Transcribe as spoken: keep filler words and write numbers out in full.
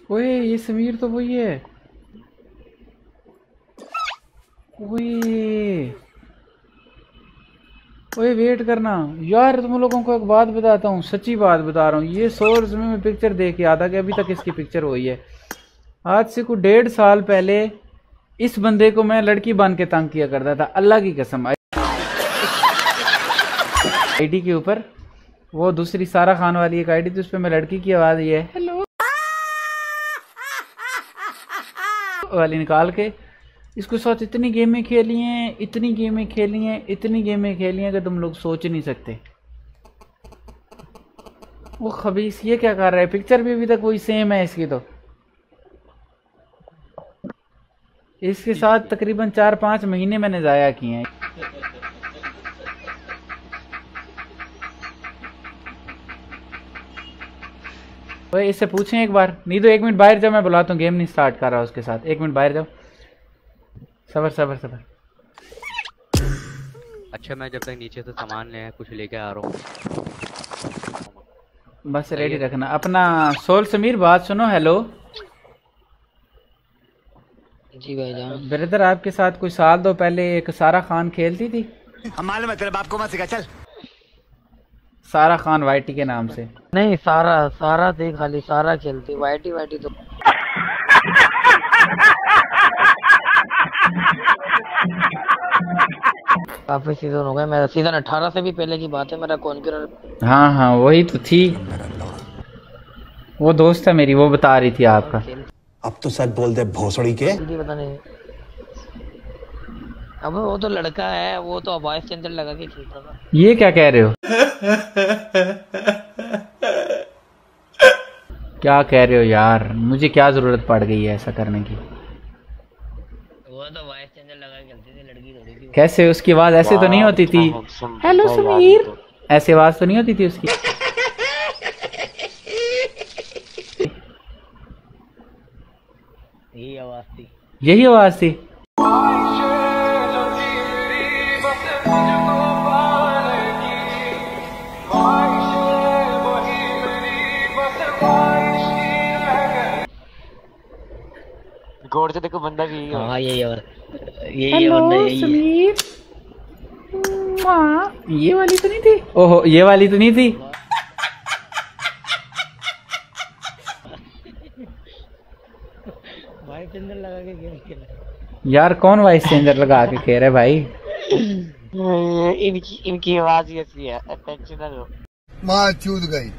ओए ये समीर तो वही है। ओए ओए वेट करना यार, तुम लोगों को एक बात बताता हूँ, सच्ची बात बता रहा हूँ। ये सोर्स में मैं पिक्चर देख के आता कि अभी तक इसकी पिक्चर हुई है। आज से कुछ डेढ़ साल पहले इस बंदे को मैं लड़की बन के तंग किया करता था, अल्लाह की कसम। आईडी के ऊपर वो दूसरी सारा खान वाली एक आईडी थी, उस पर मैं लड़की की आवाज ये हेलो वाली निकाल के इसके साथ इतनी गेमें खेली हैं, इतनी गेमें खेली हैं, इतनी गेमें खेली हैं कि तुम लोग सोच नहीं सकते। वो खबीस ये क्या कर रहा है, पिक्चर भी अभी तक वही सेम है इसकी। तो इसके साथ तकरीबन चार पाँच महीने मैंने ज़ाया किए हैं। भाई इससे पूछें एक बार। नहीं तो एक मिनट बाहर जाओ, मैं बुलाता हूँ, गेम नहीं स्टार्ट कर रहा उसके साथ। एक मिनट बाहर जाओ, सबर सबर सबर। अच्छा मैं जब तक नीचे से सामान ले कुछ लेके आ रहा हूँ, बस रेडी रखना अपना। सोल समीर बात सुनो। हेलो जी भाईजान। ब्रदर आपके साथ कोई साल दो पहले एक सारा खान खेलती थी। हम मालूम है, तेरे बाप को मत सिखा। चल सारा खान वाईटी के नाम से। नहीं सारा सारा थी, खाली सारा खेलती, वाईटी वाईटी तो काफी सीजन हो गए। मेरा सीजन अठारह से भी पहले की बात है। मेरा कॉन्करर। हाँ हाँ वही तो थी, वो दोस्त है मेरी, वो बता रही थी आपका। अब तो सच बोल दे भोसड़ी के। पता नहीं, अब वो तो लड़का है, वो तो वॉइस चेंजर लगा के खेलता था। ये क्या कह रहे हो? क्या कह रहे हो यार, मुझे क्या जरूरत पड़ गई है ऐसा करने की? वो तो वॉइस चेंजर लगा के खेलती थी, लड़की थोड़ी थी। कैसे उसकी आवाज ऐसे तो नहीं होती थी? हेलो समीर, ऐसी आवाज तो नहीं होती थी उसकी। यही आवाज थी, यही आवाज थी। गौर से देखो बंदा भी। हाँ यही और यही बंदा यही समीर। ये वाली तो नहीं थी? ओहो ये वाली तो नहीं थी। वाइस चेंजर लगा के गेम खेला यार। कौन वाइस चेंजर लगा के खेल रहा है भाई? इनकी इनकी आवाज ही ऐसी है। टेंशन ना लो। माँ चूद गई।